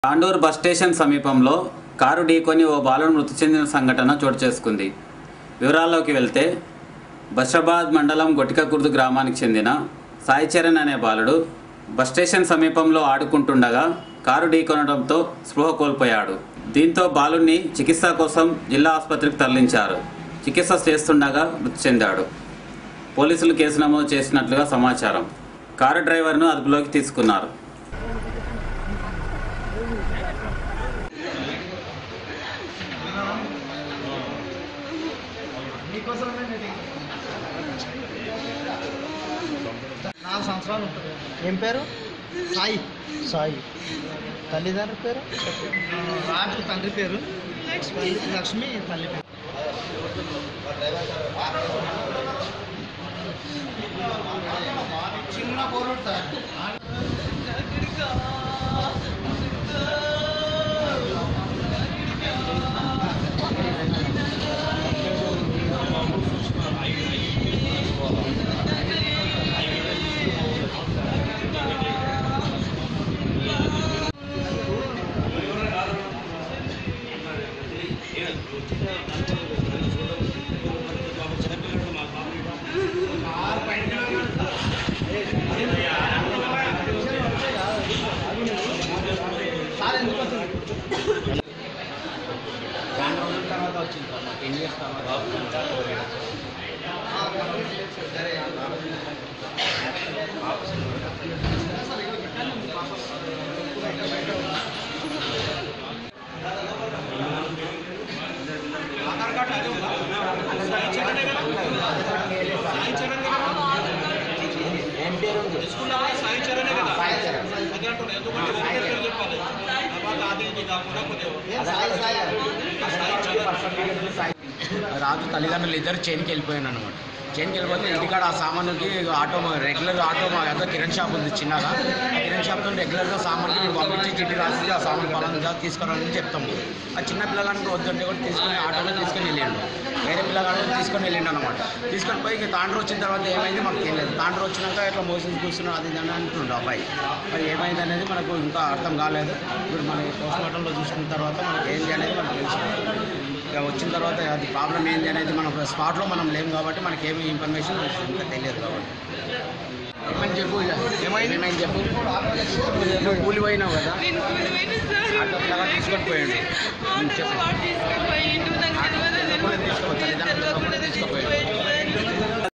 Tandur bus station సమీపంలో car ఢీకొని ఓ బాలుడు మృతి చెందిన సంఘటన చోటు చేసుకుంది. వివరాల్లోకి వెళ్తే బషాబాద్ మండలం గొటికకుర్దు గ్రామానికి చెందిన సాయి చరణ్ అనే బాలుడు బస్ స్టేషన్ సమీపంలో ఆడుకుంటుండగా కారు ఢీకొనడంతో స్పృహ కోల్పోయాడు. దీంతో బాలుడిని చికిత్స కోసం జిల్లా ఆసుపత్రికి తరలించారు. చికిత్స చేస్తుండగా మృతి చెందాడు. పోలీసులు కేసు నమోదు చేసినట్లుగా సమాచారం. కారు డ్రైవర్ను అదుపులోకి తీసుకున్నారు. నాలుగు సంవత్సరాలు ఉంటుంది. ఏం పేరు? సాయి. సాయి తల్లిదండ్రుల పేరు? రాజు తండ్రి పేరు, లక్ష్మి తల్లి పేరు. చిన్న పోరాడు సార్. తర్వాత వచ్చింది సార్, 10 years ఆధార్ కార్డు అదే ఉందా? ఏం పేరు ఉంది? సాయి చరణ్ కదా. రాజు తల్లిదండ్రులు ఇద్దరు చైన్కి వెళ్ళిపోయాను అనమాట. చైన్కి వెళ్ళిపోతే ఇంటికాడ ఆ సామాన్కి రెగ్యులర్గా ఆటో మా దగ్గర కిరణ్ షాప్ ఉంది చిన్నగా. ఆ కిరణ్ షాప్తో రెగ్యులర్గా సామాన్కి మేము పంపించి చిట్టి రాసి ఆ సామాన్ పలానా తీసుకురావాలని చెప్తాము. ఆ చిన్న పిల్లగానికి వద్దంటే కూడా తీసుకుని ఆటోలో తీసుకొని వెళ్ళిండు. వేరే పిల్లగాడు తీసుకొని వెళ్ళిండు అనమాట. తీసుకొని పోయి తాండ్రు వచ్చిన తర్వాత ఏమైంది మాకు తెలియదు. తాండ్రు వచ్చినాక ఇట్లా మోసం కూర్చున్నాం అది అని అంటుండే అబ్బాయి. మరి ఏమైంది అనేది మనకు ఇంకా అర్థం కాలేదు. ఇప్పుడు మన పోస్ట్మార్టంలో చూసుకున్న తర్వాత మనకు ఏంటి అనేది మనకు తెలుసు. ఇక వచ్చిన తర్వాత అది ప్రాబ్లం ఏంటి అనేది మనం స్పాట్లో మనం లేము కాబట్టి మనకి ఏమి ఇన్ఫర్మేషన్ ఇంకా తెలియదు కాబట్టి. ఏమని చెప్పు, ఏమైంది చెప్పు. నువ్వు కూలి పోయినావు కదా, అట్లా తీసుకొని పోయాడు. చెప్పు తీసుకో, తల్లిదండ్రులు తీసుకుపోయాడు.